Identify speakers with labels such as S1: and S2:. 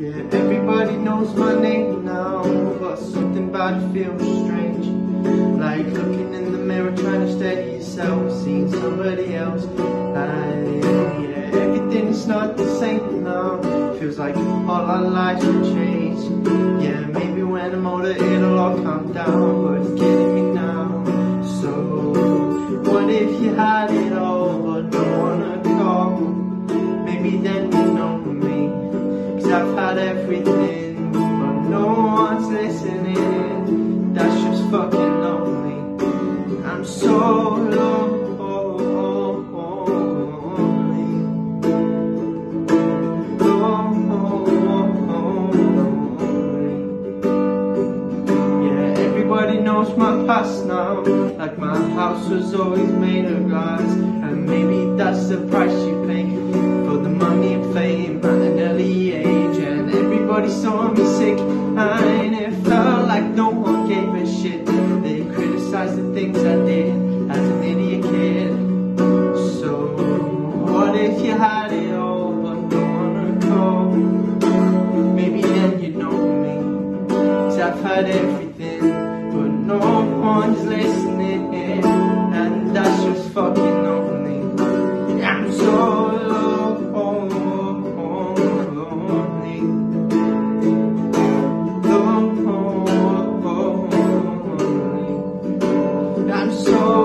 S1: Yeah, everybody knows my name now, but something about it feels strange. Like looking in the mirror, trying to steady yourself, seeing somebody else. Yeah, everything is not the same now. Feels like all our lives have changed. Yeah, maybe when I'm older it'll all calm down, but it's getting me now. So, what if you had it all, but no one to call? Maybe then you know me. I've had everything, but no one's listening. That's just fucking lonely. I'm so lonely. Yeah, everybody knows my past now. Like my house was always made of glass, and maybe that's the price you pay for the money and fame at an early age. Everybody saw me sick, and it felt like no one gave a shit. They criticized the things I did as an idiot kid. So, what if you had it all, but no one to call? Maybe then you'd know me, 'cause I've had everything, but no one's listening, and that's just fucking lonely. I'm so so